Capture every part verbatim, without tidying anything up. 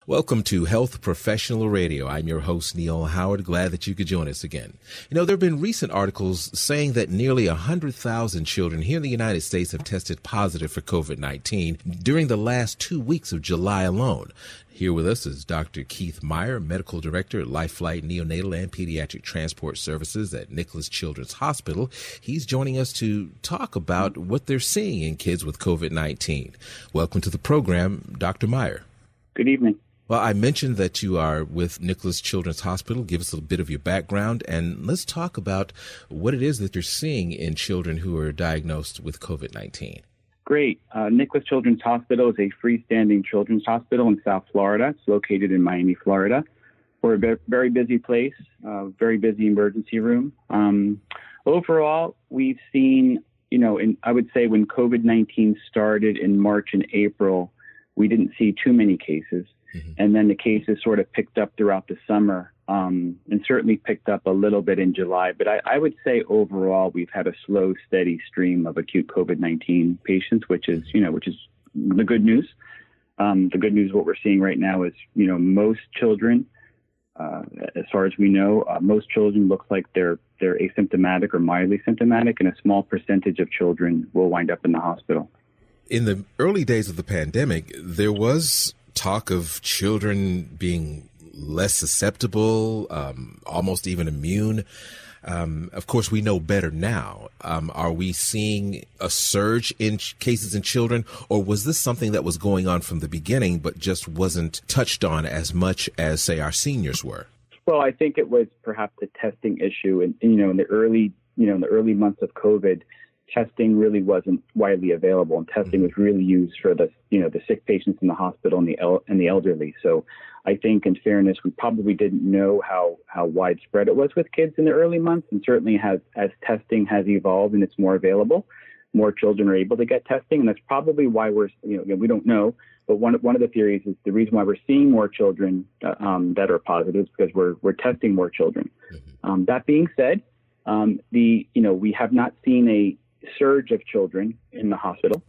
Welcome to Health Professional Radio. I'm your host, Neil Howard. Glad that you could join us again. You know, there have been recent articles saying that nearly one hundred thousand children here in the United States have tested positive for COVID nineteen during the last two weeks of July alone. Here with us is Doctor Keith Meyer, Medical Director at LifeFlight Neonatal and Pediatric Transport Services at Nicklaus Children's Hospital. He's joining us to talk about what they're seeing in kids with COVID nineteen. Welcome to the program, Doctor Meyer. Good evening. Well, I mentioned that you are with Nicklaus Children's Hospital. Give us a bit of your background, and let's talk about what it is that you're seeing in children who are diagnosed with COVID nineteen. Great. Uh, Nicklaus Children's Hospital is a freestanding children's hospital in South Florida. It's located in Miami, Florida. We're a very busy place, uh, very busy emergency room. Um, overall, we've seen, you know, in, I would say when COVID nineteen started in March and April, we didn't see too many cases. Mm-hmm. And then the cases sort of picked up throughout the summer, um, and certainly picked up a little bit in July. But I, I would say overall, we've had a slow, steady stream of acute COVID nineteen patients, which is, you know, which is the good news. Um, the good news, what we're seeing right now is, you know, most children, uh, as far as we know, uh, most children look like they're they're asymptomatic or mildly symptomatic, and a small percentage of children will wind up in the hospital. In the early days of the pandemic, there was talk of children being less susceptible, um, almost even immune. Um, of course, we know better now. Um, are we seeing a surge in ch- cases in children, or was this something that was going on from the beginning but just wasn't touched on as much as, say, our seniors were? Well, I think it was perhaps a testing issue. And, you know, in the early, you know, in the early months of COVID, testing really wasn't widely available, and testing was really used for the, you know, the sick patients in the hospital and the el- and the elderly. So I think, in fairness, we probably didn't know how, how widespread it was with kids in the early months, and certainly has, as testing has evolved and it's more available, more children are able to get testing, and that's probably why we're, you know, again, we don't know, but one one of the theories is the reason why we're seeing more children uh, um, that are positive is because we're we're testing more children. Mm-hmm. Um, that being said, um, the you know we have not seen a surge of children in the hospital.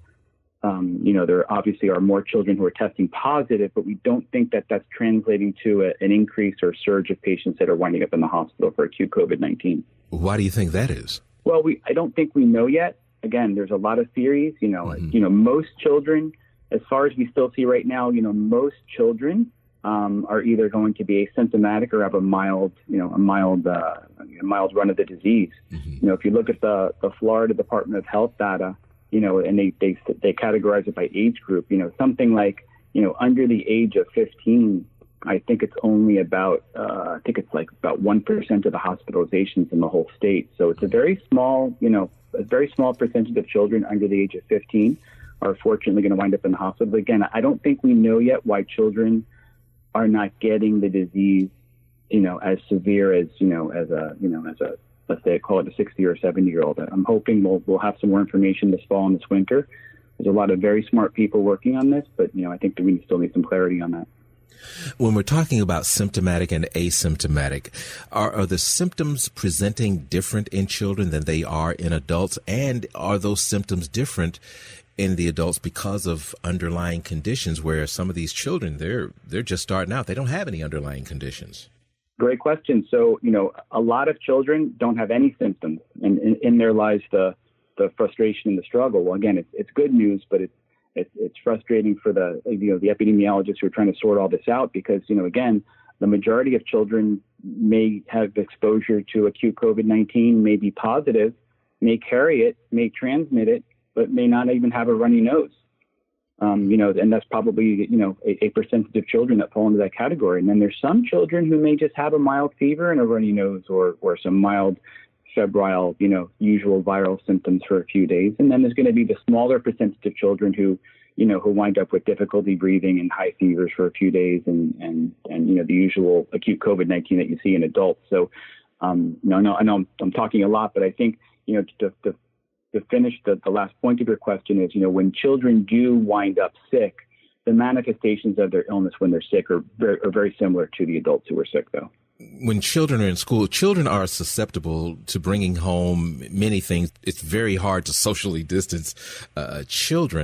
Um, you know, there obviously are more children who are testing positive, but we don't think that that's translating to a, an increase or surge of patients that are winding up in the hospital for acute COVID nineteen. Why do you think that is? Well, we I don't think we know yet. Again, there's a lot of theories. You know, mm-hmm. you know, most children, as far as we still see right now, you know, most children um, are either going to be asymptomatic or have a mild, you know, a mild, uh, a mild run of the disease. Mm-hmm. You know, if you look at the, the Florida Department of Health data, you know, and they, they, they categorize it by age group, you know, something like, you know, under the age of fifteen, I think it's only about, uh, I think it's like about one percent of the hospitalizations in the whole state. So it's a very small, you know, a very small percentage of children under the age of fifteen are fortunately going to wind up in the hospital. But again, I don't think we know yet why children are not getting the disease, you know, as severe as, you know, as a, you know, as a, let's say, call it a sixty or seventy year old. I'm hoping we'll, we'll have some more information this fall and this winter. There's a lot of very smart people working on this, but, you know, I think that we still need some clarity on that. When we're talking about symptomatic and asymptomatic, are, are the symptoms presenting different in children than they are in adults? And are those symptoms different in the adults because of underlying conditions, where some of these children, they're they're just starting out. They don't have any underlying conditions? Great question. So, you know, a lot of children don't have any symptoms, and in, in there lies the, the frustration and the struggle. Well, again, it's, it's good news, but it's, it's, it's frustrating for the, you know, the epidemiologists who are trying to sort all this out, because, you know, again, the majority of children may have exposure to acute COVID nineteen, may be positive, may carry it, may transmit it, but may not even have a runny nose. Um, you know, and that's probably, you know, a, a percentage of children that fall into that category. And then there's some children who may just have a mild fever and a runny nose, or, or some mild febrile, you know, usual viral symptoms for a few days. And then there's going to be the smaller percentage of children who, you know, who wind up with difficulty breathing and high fevers for a few days, and, and, and, you know, the usual acute COVID nineteen that you see in adults. So, um, no, no, I know I'm, I'm talking a lot, but I think, you know, to, to To finish the, the last point of your question is, you know, when children do wind up sick, the manifestations of their illness when they're sick are very, are very similar to the adults who are sick, though. When children are in school, children are susceptible to bringing home many things. It's very hard to socially distance uh, children.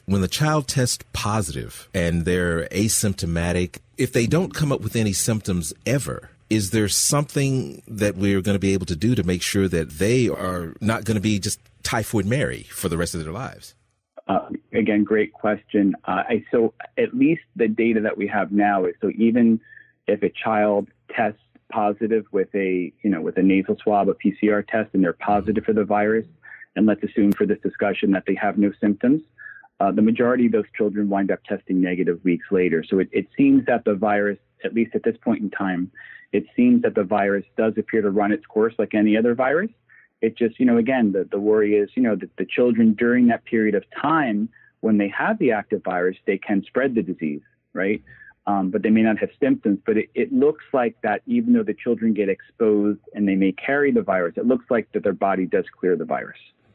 when the child tests positive and they're asymptomatic, if they don't come up with any symptoms ever, is there something that we're going to be able to do to make sure that they are not going to be just Typhoid Mary for the rest of their lives? Uh, again, great question. Uh, I, so at least the data that we have now is, so even if a child tests positive with a, you know, with a nasal swab, a P C R test, and they're positive for the virus, and let's assume for this discussion that they have no symptoms, uh, the majority of those children wind up testing negative weeks later. So it, it seems that the virus, at least at this point in time, it seems that the virus does appear to run its course like any other virus. It just, you know, again, the, the worry is, you know, that the children during that period of time when they have the active virus, they can spread the disease, right? Um, but they may not have symptoms. But it, it looks like that even though the children get exposed and they may carry the virus, it looks like that their body does clear the virus.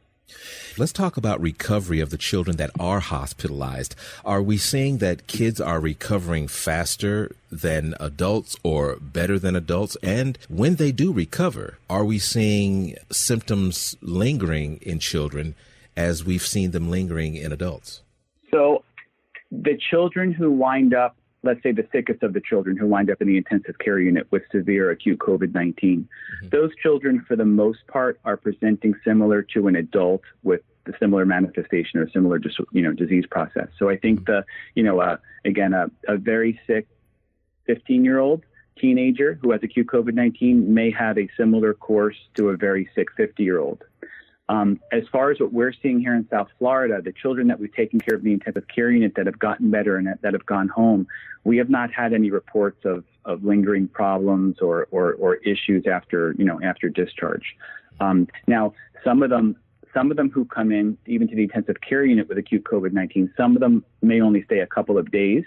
Let's talk about recovery of the children that are hospitalized. Are we seeing that kids are recovering faster than adults or better than adults? And when they do recover, are we seeing symptoms lingering in children as we've seen them lingering in adults? So the children who wind up, let's say the sickest of the children who wind up in the intensive care unit with severe acute COVID nineteen, mm-hmm. those children, for the most part, are presenting similar to an adult with the similar manifestation or similar, you know, disease process. So I think the, you know, uh, again, a, a very sick fifteen-year-old teenager who has acute COVID nineteen may have a similar course to a very sick fifty-year-old. Um, as far as what we're seeing here in South Florida, the children that we've taken care of in the intensive care unit that have gotten better and that, that have gone home, we have not had any reports of, of lingering problems or, or, or issues after, you know, after discharge. Um, now, some of them, some of them who come in even to the intensive care unit with acute COVID nineteen, some of them may only stay a couple of days.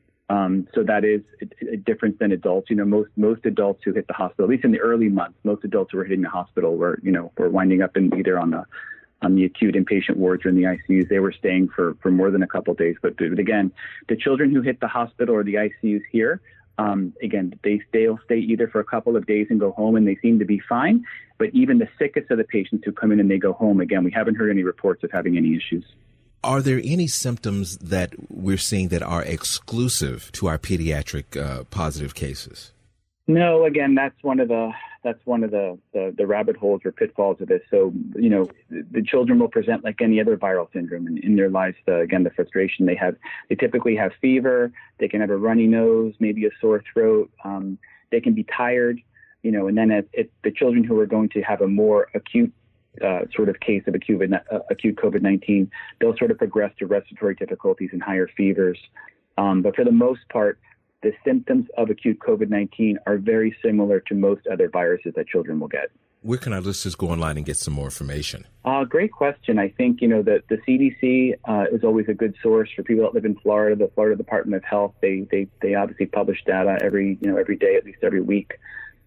Um, so that is a, a difference than adults. You know, most most adults who hit the hospital, at least in the early months, most adults who were hitting the hospital were, you know, were winding up in either on the on the acute inpatient wards or in the I C Us. They were staying for, for more than a couple of days. But, but again, the children who hit the hospital or the I C Us here, um, again, they they'll stay either for a couple of days and go home, and they seem to be fine. But even the sickest of the patients who come in and they go home, again, we haven't heard any reports of having any issues. Are there any symptoms that we're seeing that are exclusive to our pediatric uh, positive cases? No, again, that's one of the that's one of the, the, the rabbit holes or pitfalls of this. So, you know, the children will present like any other viral syndrome, and in their lives, the, again, the frustration they have, they typically have fever, they can have a runny nose, maybe a sore throat, um, they can be tired, you know, and then it, it, the children who are going to have a more acute Uh, sort of case of acute, uh, acute COVID nineteen, they'll sort of progress to respiratory difficulties and higher fevers. Um, but for the most part, the symptoms of acute COVID nineteen are very similar to most other viruses that children will get. Where can our listeners go online and get some more information? Uh, great question. I think, you know, the, the C D C uh, is always a good source for people that live in Florida. The Florida Department of Health, they they they obviously publish data every, you know, every day, at least every week.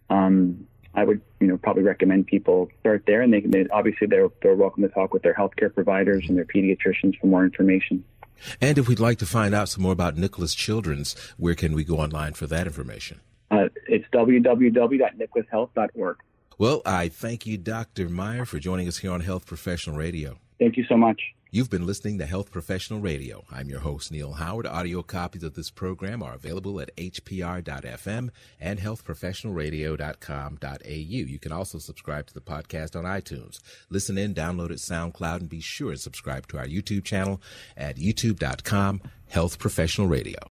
Um, I would, you know, probably recommend people start there, and they, they obviously they're they're welcome to talk with their healthcare providers and their pediatricians for more information. And if we'd like to find out some more about Nicklaus Children's, where can we go online for that information? Uh, it's w w w dot nicklaus health dot org. Well, I thank you, Doctor Meyer, for joining us here on Health Professional Radio. Thank you so much. You've been listening to Health Professional Radio. I'm your host, Neil Howard. Audio copies of this program are available at h p r dot f m and health professional radio dot com dot a u. You can also subscribe to the podcast on iTunes. Listen in, download it, SoundCloud, and be sure to subscribe to our YouTube channel at youtube dot com, Health Professional Radio.